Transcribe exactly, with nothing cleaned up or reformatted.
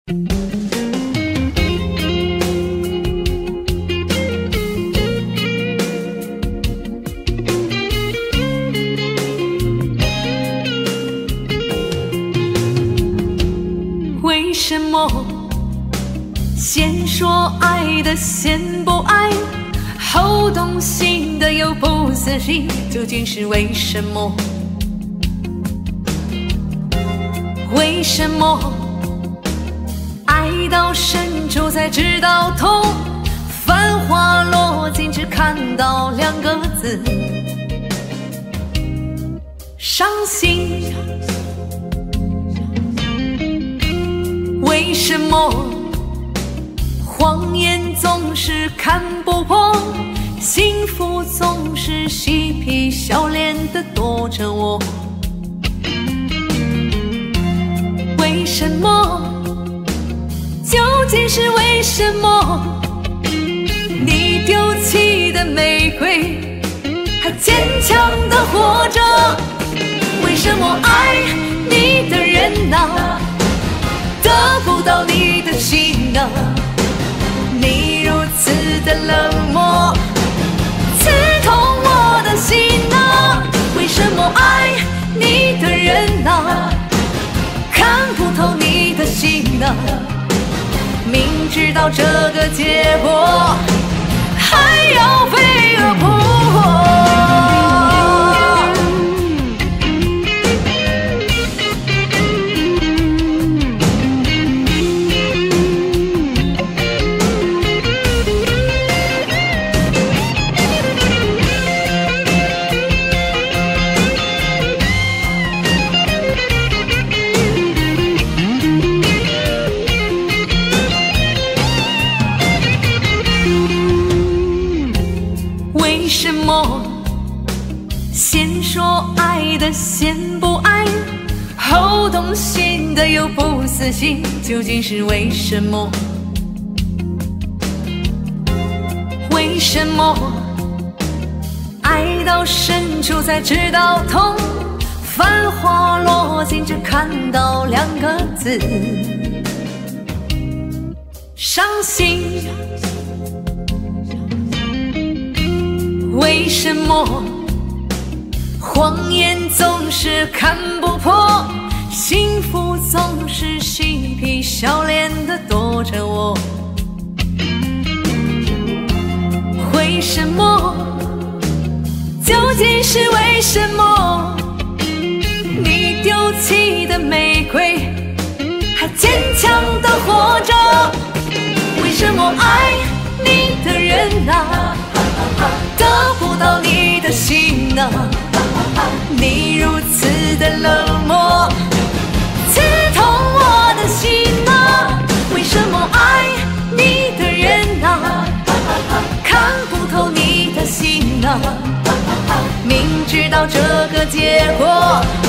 为什么先说爱的先不爱，后动心的又不死心，究竟是为什么？为什么爱到深处才知道痛？繁华落尽只看到两个字：伤心。为什么谎言总是看不破，幸福总是嬉皮笑脸的躲着我？为什么？究竟是为什么？你丢弃的玫瑰还坚强地活着？为什么爱你的人啊，得不到你的心啊？你如此的冷漠，刺痛我的心啊！为什么爱你的人啊，看不透你的心啊？明知道这个结果，还要飞蛾扑为什么先说爱的先不爱，后动心的又不死心，究竟是为什么？为什么爱到深处才知道痛？繁华落尽只看到两个字：伤心。为什么谎言总是看不破，幸福总是嬉皮笑脸的躲着我？为什么？究竟是为什么？你丢弃的玫瑰还坚强地活着？为什么爱你的人啊，得不到你的心啊？你如此的冷漠，刺痛我的心啊！为什么爱你的人啊，看不透你的心啊？明知道这个结果，